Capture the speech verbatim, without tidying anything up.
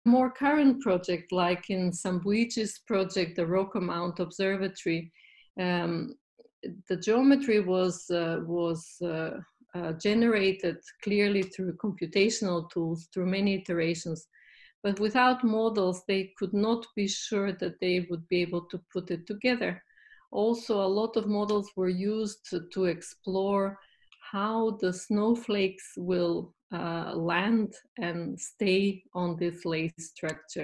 more current project, like in Sambuichi's project, the Rokko Mount Observatory, um, the geometry was, uh, was uh, uh, generated clearly through computational tools, through many iterations. But without models, they could not be sure that they would be able to put it together. Also, a lot of models were used to, to explore how the snowflakes will uh, land and stay on this lace structure.